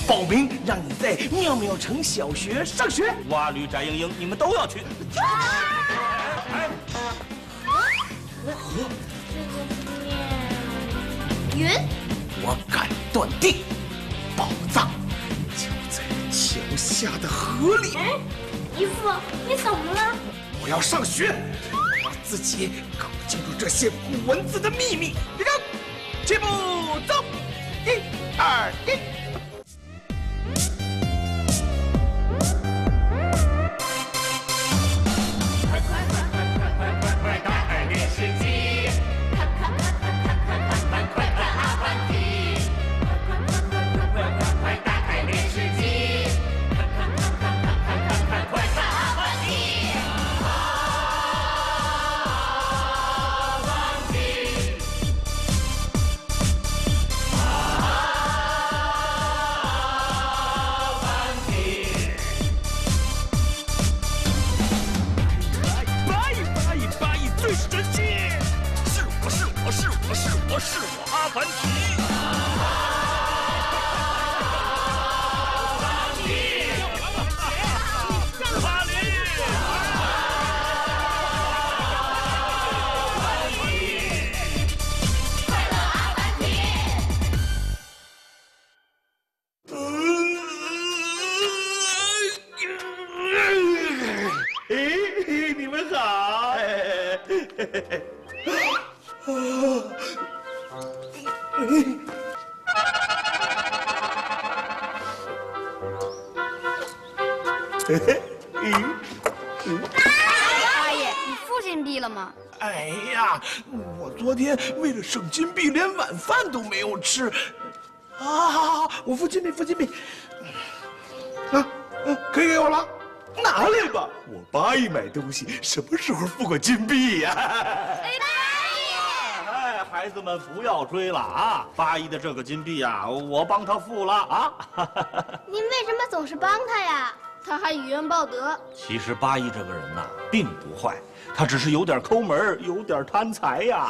报名让你在妙妙城小学上学。 蛙驴翟英英，你们都要去。 云， 我敢断定，宝藏就在桥下的河里。 哎，姨父，你怎么了？ 我要上学，我自己搞清楚这些古文字的秘密。立正，起步，走，1、2、1。 是我阿凡提。巴黎。 快乐阿凡提。 你们好。 八爷，你父亲毙了吗？ 哎呀，我昨天为了省金币，连晚饭都没有吃。好，我付金币，付金币。可以给我了，拿来吧。我八姨买东西什么时候付过金币呀？ 哎，孩子们不要追了啊！八姨的这个金币啊，我帮他付了啊。 您为什么总是帮他呀？他还以怨报德。 其实八姨这个人呐，并不坏，他只是有点抠门，有点贪财呀。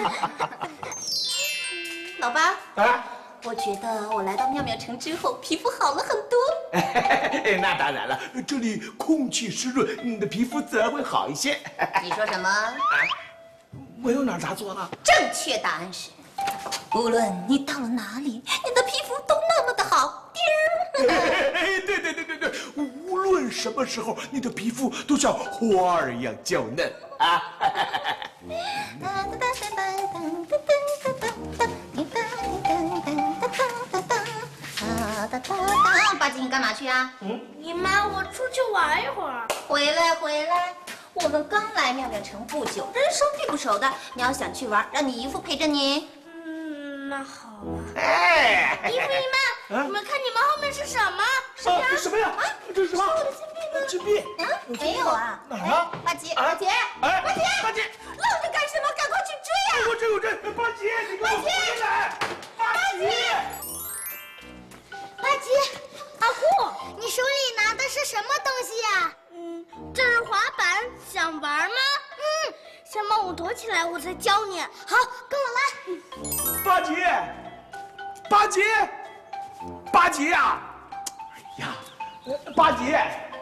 老八， 哎， 我觉得我来到妙妙城之后，皮肤好了很多。 那当然了，这里空气湿润，你的皮肤自然会好一些。 你说什么？ 我有哪答错了？ 正确答案是，无论你到了哪里，你的皮肤都那么的好。 对，无论什么时候，你的皮肤都像花儿一样娇嫩啊！ 八戒，你干嘛去啊？ 姨妈，我出去玩一会儿。 回来。我们刚来妙妙城不久，人生地不熟的。你要想去玩，让你姨父陪着你。 那好吧。 哎， 姨父姨妈，你们看你们后面是什么？ 什么呀？这是什么？ 我的金币呢？ 金币？ 没有啊。 哪儿啊？ 八戒， 八姐， 八戒， 愣着干什么？赶快去追啊！ 我追！八戒，你给我回来！八戒， 八戒，阿护，你手里拿的是什么东西呀？这是滑板，想玩吗？先帮我躲起来，我再教你。好，跟我来。 八戒呀！哎呀，八戒，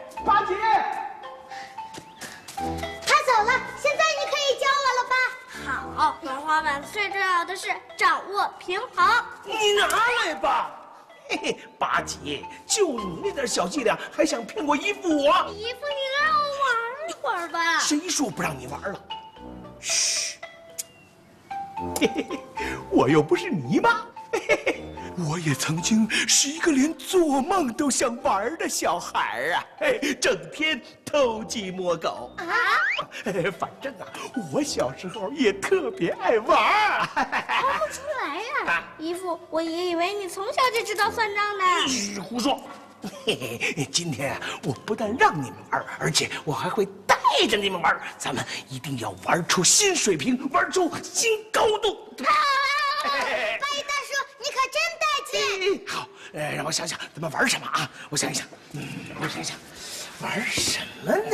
他走了，现在你可以教我了吧？好，玩滑板最重要的是掌握平衡。 你拿来吧。嘿嘿，八戒，就你那点小伎俩，还想骗我姨父我？ 姨父，你让我玩一会儿吧。 谁说不让你玩了？嘘，嘿嘿，我又不是你妈。嘿嘿，我也曾经是一个连做梦都想玩的小孩啊！整天偷鸡摸狗啊！反正啊，我小时候也特别爱玩。 看不出来呀，姨父，我也以为你从小就知道算账呢。 胡说！嘿嘿，今天啊，我不但让你们玩，而且我还会带着你们玩。咱们一定要玩出新水平，玩出新高度。 八一大叔，你可真带劲！ 好，让我想想，咱们玩什么啊？我想一想，玩什么呢？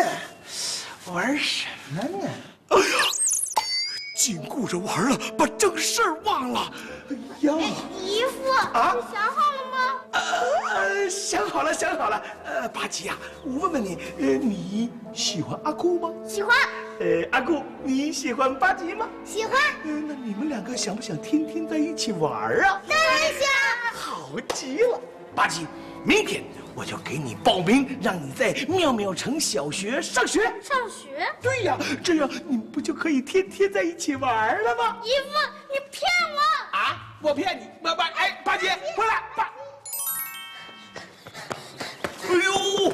哎呀，净顾着玩了，把正事儿忘了。哎呀， 姨父，你想好了吗？ 好了，想好了。八吉呀，我问问你，你喜欢阿酷吗？ 喜欢。 阿酷，你喜欢八吉吗？ 喜欢。 那你们两个想不想天天在一起玩啊？ 当然想。 好极了，八吉，明天我就给你报名，让你在妙妙城小学上学。 上学？ 对呀，这样你们不就可以天天在一起玩了吗？ 姨夫，你骗我！ 啊，我骗你！八吉，回来， 哎呦，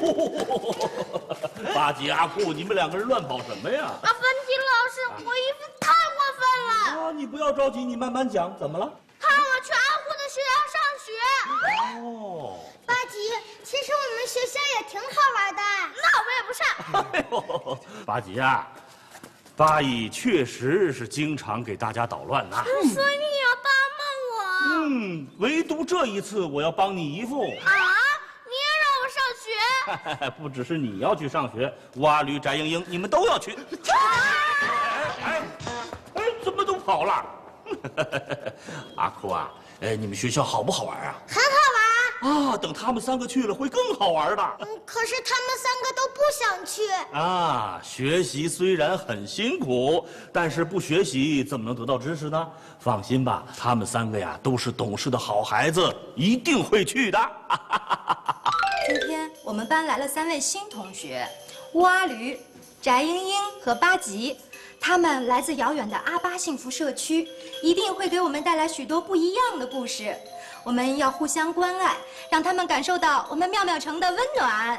八吉、阿酷，你们两个人乱跑什么呀？ 啊，文体老师，我姨夫太过分了！ 啊，你不要着急，你慢慢讲，怎么了？ 他让我去阿虎的学校上学。 哦， 八吉，其实我们学校也挺好玩的。那我也不上。 哎呦，八吉啊，八姨确实是经常给大家捣乱呐。 所以你也要帮帮我。 唯独这一次我要帮你姨父。 啊，你也让我上学？ 不只是你要去上学，蛙驴、翟英英，你们都要去。哎，怎么都跑了？阿酷啊，你们学校好不好玩啊？ 很好玩。 啊，等他们三个去了会更好玩的。 可是他们三个都不想去。 啊，学习虽然很辛苦，但是不学习怎么能得到知识呢？放心吧，他们三个呀都是懂事的好孩子，一定会去的。 今天我们班来了3位新同学，蛙驴、翟英英和八吉，他们来自遥远的阿巴幸福社区，一定会给我们带来许多不一样的故事。我们要互相关爱，让他们感受到我们妙妙城的温暖。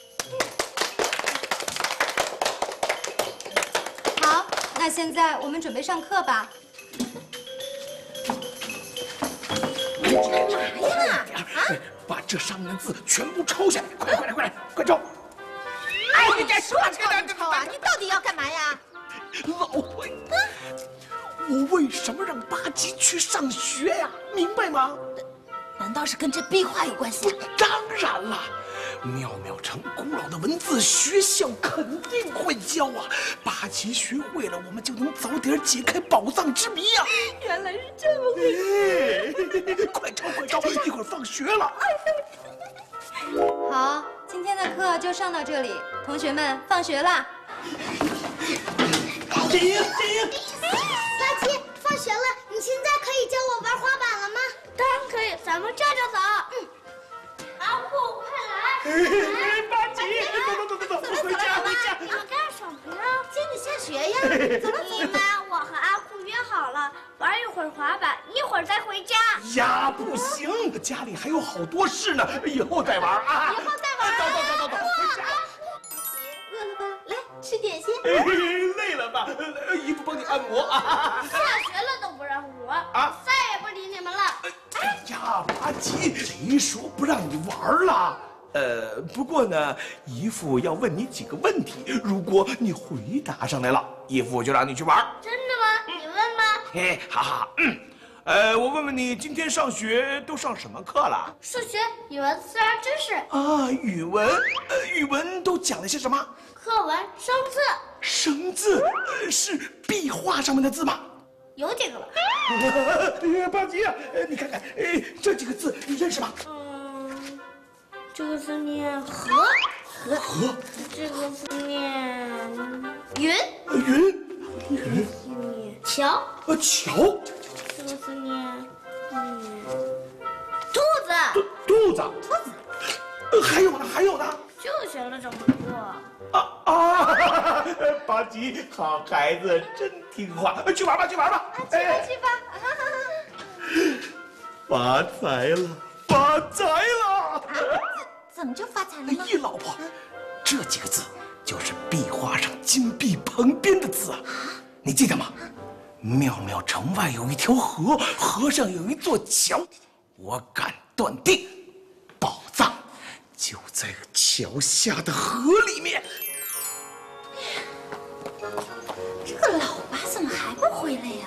好，那现在我们准备上课吧。 干嘛呀？ 把这上面的字全部抄下来！快抄！ 哎，你这说抄就抄啊！你到底要干嘛呀？ 老魏，我为什么让八吉去上学呀？明白吗？ 难道是跟这壁画有关系啊？ 当然了，妙妙城古老的文字学校肯定会教啊。八吉学会了，我们就能早点解开宝藏之谜呀。 原来是这么回事！快抄，一会儿放学了。 好，今天的课就上到这里，同学们放学啦。 翟英， 八吉，放学了，你现在可以教我玩滑板了吗？当然可以，咱们这就走。阿虎，快来！ 八吉，走，回家。 你们干什么呀？ 接你下学呀！走了， 你们，我和阿虎约好了，玩一会儿滑板，一会儿再回家。 呀，不行，家里还有好多事呢，以后再玩啊。 以后再玩。 走，回家。 饿了吧？来吃点心。 累了吧？姨夫帮你按摩啊。 下学了都不让玩啊！再也不理你们了。 哎呀，八吉，谁说不让你玩了？不过呢，姨父要问你几个问题，如果你回答上来了，姨父就让你去玩。 真的吗？你问吧。 嘿，好，我问问你，今天上学都上什么课了？ 数学、语文、自然知识啊，语文都讲了些什么？ 课文、生字。 生字，是壁画上面的字吗？ 有几个了？ 八吉啊，你看看，这几个字你认识吗？ 这个字念禾，这个字念云，念桥， 桥， 这个字念兔子，还有呢， 就学了这么多。 八吉，好孩子，真听话，去玩吧。 去吧。 发财了！ 怎么就发财了呢？ 老婆，这几个字就是壁画上金币旁边的字啊，你记得吗？妙妙城外有一条河，河上有一座桥，我敢断定，宝藏就在桥下的河里面。 这个老八怎么还不回来呀？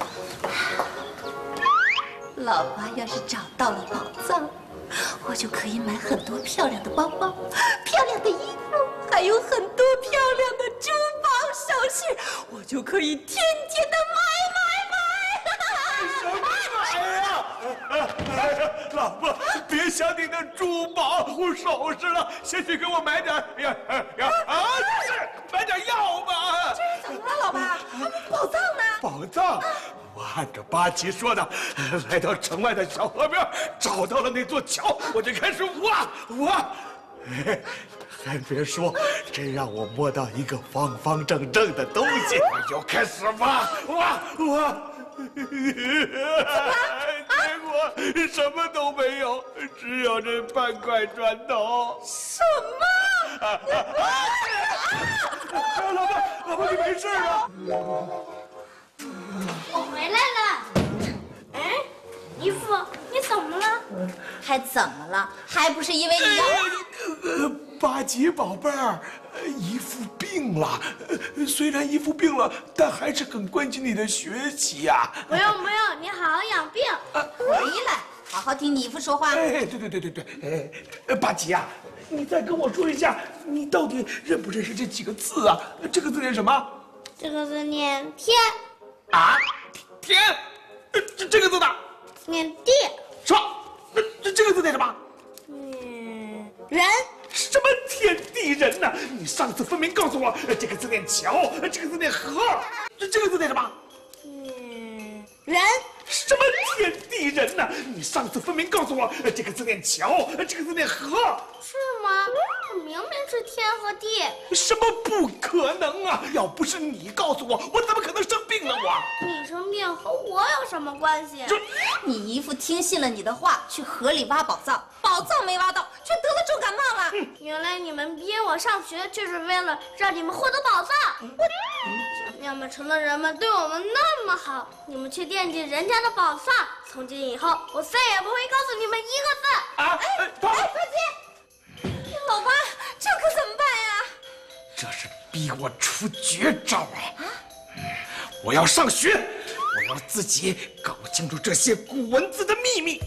老八要是找到了宝藏，我就可以买很多漂亮的包包、漂亮的衣服，还有很多漂亮的珠宝首饰，我就可以天天的买。 什么玩意儿啊！老婆， 不，别想你的珠宝首饰了，先去给我买点是买点药吧。 这是怎么了，老爸？宝藏呢？ 宝藏，我按照八七说的，来到城外的小河边，找到了那座桥，我就开始挖。还别说，真让我摸到一个方方正正的东西，我就开始挖，结果什么都没有，只有这半块砖头。 什么？ 老婆，你没事啊？ 我回来了。哎，姨父，你怎么了？ 还怎么了？还不是因为你要…… 八吉宝贝儿，姨父病了。虽然姨父病了，但还是很关心你的学习呀。 不用，你好好养病。 回来，好好听你姨父说话。 哎，对，八吉呀，你再跟我说一下，你到底认不认识这几个字啊？这个字念什么？ 这个字念天。 啊，天。这个字呢？ 念地。 什么？这个字念什么？ 人。 什么天地人呢？你上次分明告诉我，这个字念桥，这个字念河，这个字念什么？ 人。 什么天地人呢？你上次分明告诉我，这个字念桥，这个字念河。 是吗？明明是天和地。 什么不可能啊！要不是你告诉我，我怎么可能生病了？ 你生病和我有什么关系？ 你姨父听信了你的话，去河里挖宝藏，宝藏没挖到，却得了重感冒了。 原来你们逼我上学，就是为了让你们获得宝藏。想要城的人们对我们那么好，你们却惦记人家的宝藏。从今以后，我再也不会告诉你们一个字。 啊！ 快接！ 老爸，这可怎么办呀？ 这是逼我出绝招啊！我要上学，我要自己搞清楚这些古文字的秘密。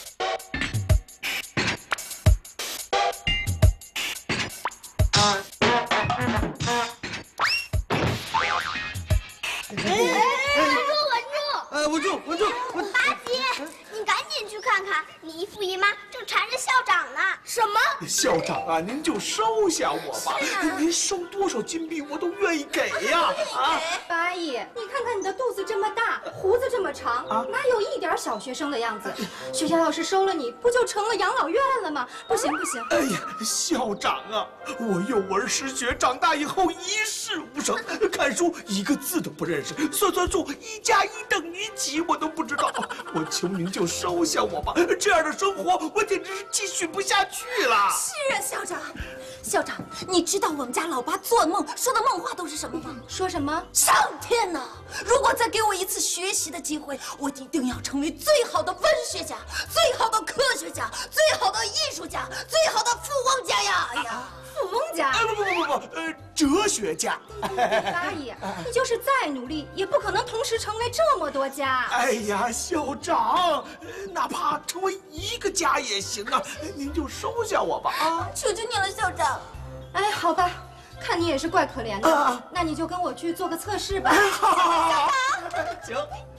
稳住！八吉，你赶紧去看看，你姨父姨妈正缠着校长呢。什么？ 校长啊，您就收下我吧，您收多少金币我都愿意给呀！ 八姨，你看看你的肚子这么大，胡子这么长，哪有一点小学生的样子？学校要是收了你，不就成了养老院了吗？不行！ 哎呀，校长啊，我幼儿失学，长大以后一事无成，看书一个字都不认识，算数1+1等于几我都不知道。我求您就收下我吧，这样的生活我简直是继续不下去了。 是啊，校长，你知道我们家老八做梦说的梦话都是什么吗？ 说什么？ 上天呐！如果再给我一次学习的机会，我一定要成为最好的文学家、最好的科学家、最好的艺术家、最好的富翁家呀！哎呀， 富翁家？ 不，哲学家。 八姨，你就是再努力，也不可能同时成为这么多家。 哎呀，校长，哪怕成为一个家也行啊，您就收下我吧啊！ 求求你了，校长。 哎，好吧，看你也是怪可怜的，那你就跟我去做个测试吧。 好，行。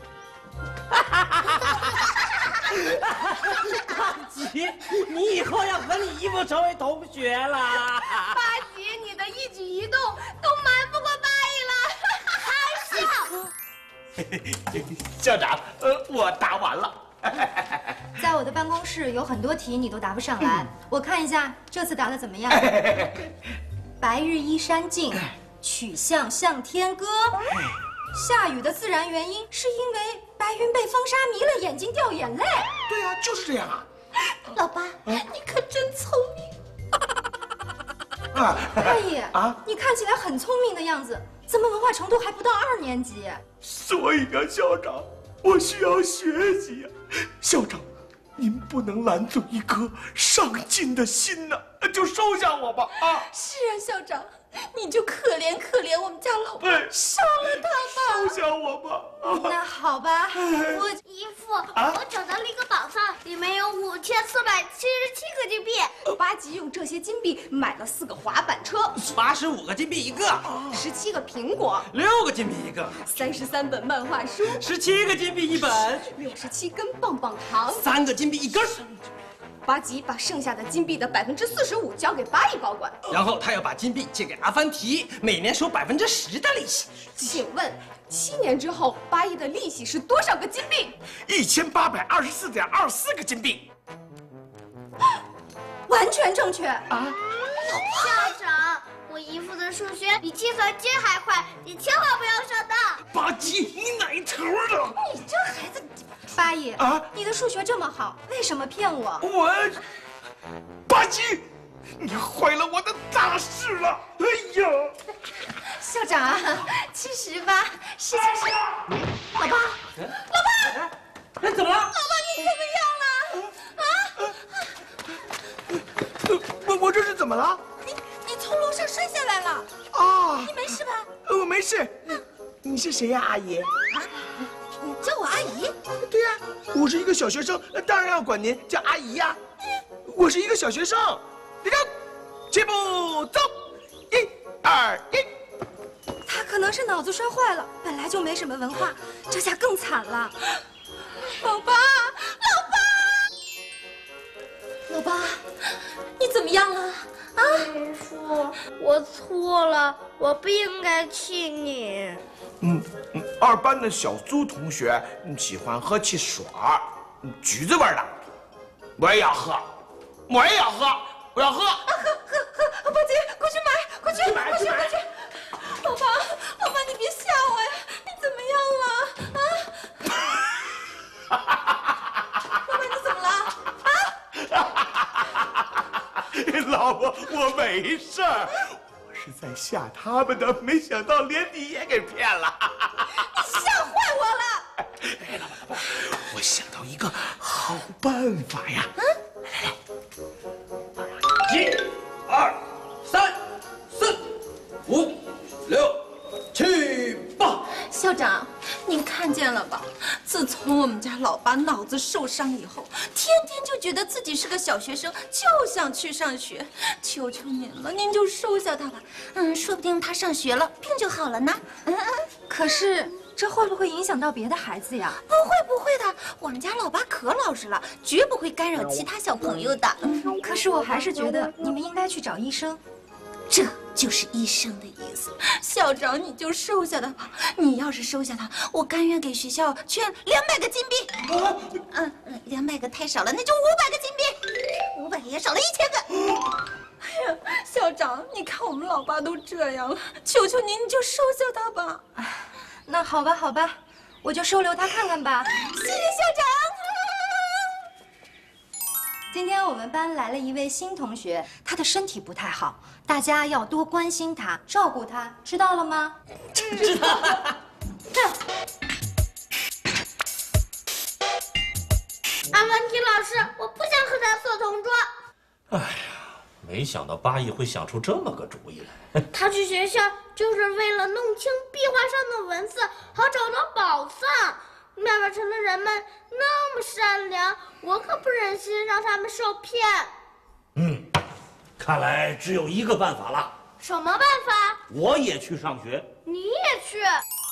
八吉，你以后要和你姨父成为同学了。 八吉，你的一举一动都瞒不过八姨了。还笑。 校长，我答完了。 在我的办公室有很多题你都答不上来，我看一下这次答的怎么样。白日依山尽，曲项向天歌。下雨的自然原因是因为白云被风沙迷了眼睛掉眼泪。 对呀，就是这样啊。 老八，你可真聪明。 八姨，你看起来很聪明的样子，怎么文化程度还不到2年级？ 所以啊，校长，我需要学习呀。校长，您不能拦阻一颗上进的心呐，就收下我吧啊！ 是啊，校长，你就可怜我们家老八，收了他吧， 收下我吧。 那好吧， 姨父，我找到了一个宝藏，里面有5477个金币。 八吉用这些金币买了4个滑板车 85个金币一个 ，17个苹果 ，6个金币一个 ，33本漫画书 ，17个金币一本 ，67根棒棒糖 ，3个金币一根巴吉把剩下的金币的45%交给巴姨保管， 然后他要把金币借给阿凡提，每年收10%的利息。 请问7年之后，巴姨的利息是多少个金币 ？1824.24个金币。 完全正确啊！ 校长，我姨父的数学比计算机还快，你千万不要上当。 巴吉，你哪头的？ 你这孩子，巴姨啊， 你的数学这么好，为什么骗我？ 巴吉，你坏了我的大事了！哎呀， 校长，其实吧，事情是，老爸， 怎么了？ 老爸你怎么样了？啊？ 我这是怎么了？ 你从楼上摔下来了啊！ 你没事吧？ 我没事。你是谁呀，阿姨？ 你叫我阿姨？ 对呀，我是一个小学生，当然要管您叫阿姨呀。我是一个小学生。立正，齐步走，1、2、1。 他可能是脑子摔坏了，本来就没什么文化，这下更惨了。老爸，老爸，你怎么样了？啊， 姨父，我错了，我不应该气你。 2班的小苏同学喜欢喝汽水儿，橘子味的，我也要喝，我也要喝，我要喝。 喝，巴吉，快去买，快去买。老爸，你别吓我呀！你怎么样了？啊？老爸，你怎么了？啊？ 老婆，我没事儿，我是在吓他们的，没想到连你也给骗了。 你吓坏我了！ 哎，老婆，我想到一个好办法呀。来 1、2、3、4、5、6、7、8。 校长，您看见了吧？自从我们家老爸脑子受伤以后，天天就觉得自己是个小学生，就想去上学。求求您了，您就收下他吧。说不定他上学了，病就好了呢。可是这会不会影响到别的孩子呀？不会的，我们家老爸可老实了，绝不会干扰其他小朋友的。可是我还是觉得你们应该去找医生。这就是医生的意思。校长，你就收下他吧。你要是收下他，我甘愿给学校捐200个金币。200个太少了，那就500个金币。500也少了1000个。哎呀，校长，你看我们老爸都这样了，求求您，你就收下他吧。哎，那好吧，我就收留他看看吧。谢谢校长。今天我们班来了一位新同学，他的身体不太好，大家要多关心他，照顾他，知道了吗？知道。 阿凡提老师，我不想和他做同桌。 哎呀，没想到巴益会想出这么个主意来。 他去学校就是为了弄清壁画上的文字，好找到宝藏。妙妙城的人们那么善良，我可不忍心让他们受骗。 看来只有一个办法了。 什么办法？ 我也去上学。 你也去？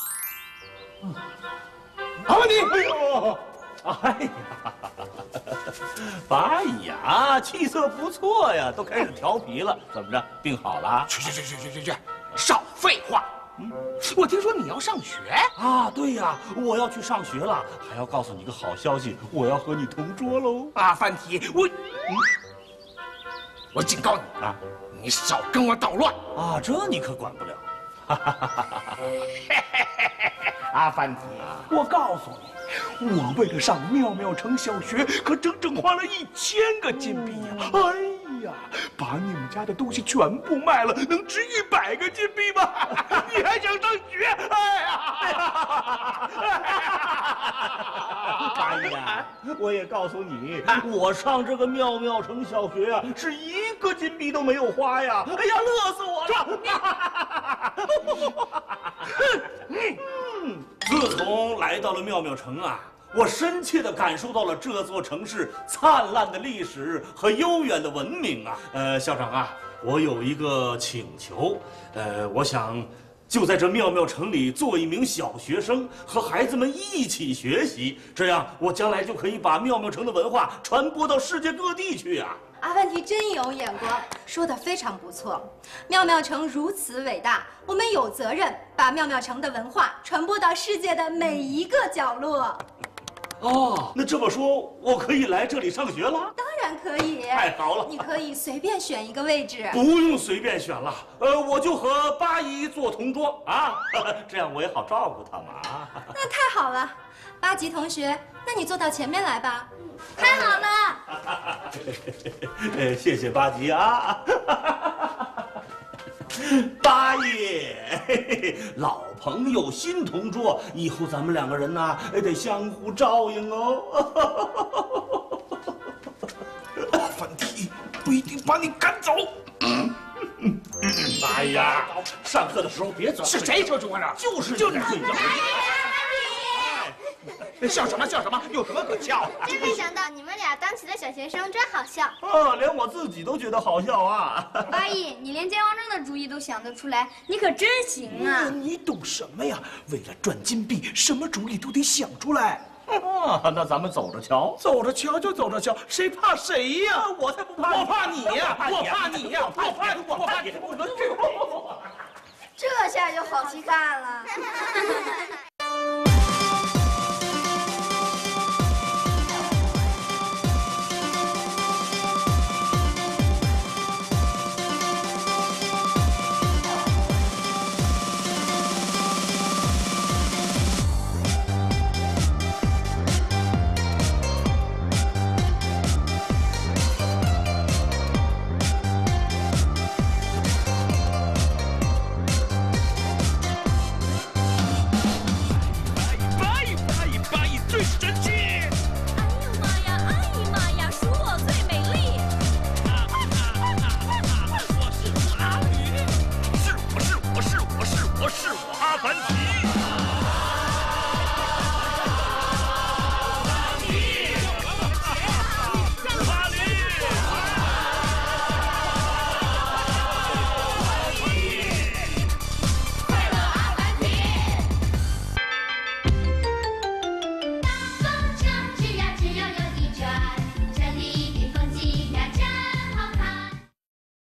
阿凡提， 哎呀，巴益呀，气色不错呀，都开始调皮了。怎么着，病好了？ 去，少废话。我听说你要上学啊？对呀，我要去上学了，还要告诉你个好消息，我要和你同桌喽。 阿凡提，我警告你啊，你少跟我捣乱啊！这你可管不了。 阿凡提，我告诉你，我为了上妙妙城小学，可整整花了1000个金币呀！哎呀，把你们家的东西全部卖了，能值100个金币吗？你还想上学？哎呀！ 巴益呀，我也告诉你，我上这个妙妙城小学啊，是1个金币都没有花呀！哎呀，乐死我了！自从来到了妙妙城啊，我深切地感受到了这座城市灿烂的历史和悠远的文明啊。校长啊，我有一个请求，我想就在这妙妙城里做一名小学生，和孩子们一起学习，这样我将来就可以把妙妙城的文化传播到世界各地去啊！ 阿凡提真有眼光，说得非常不错。妙妙城如此伟大，我们有责任把妙妙城的文化传播到世界的每一个角落。 哦，那这么说，我可以来这里上学了？ 当然可以， 太好了！ 你可以随便选一个位置， 不用随便选了。我就和八姨做同桌啊，这样我也好照顾他们啊。 那太好了，八吉同学，那你坐到前面来吧。 太好了！ 谢谢八吉啊。八爷，老朋友新同桌，以后咱们两个人呐，得相互照应哦。 阿凡提不一定把你赶走。 八爷呀，上课的时候别总是谁说主任？ 就是就是你睡觉。 笑什么笑什么？有什么可笑的？ 真没想到你们俩当起了小学生，真好笑。 连我自己都觉得好笑啊。 八姨，你连健忘症的主意都想得出来，你可真行啊！ 你懂什么呀？为了赚金币，什么主意都得想出来。 那咱们走着瞧。 走着瞧就走着瞧，谁怕谁呀？ 我才不怕你！ 我怕你呀！我怕你呀！我怕你！我怕你！ 这下就好戏看了。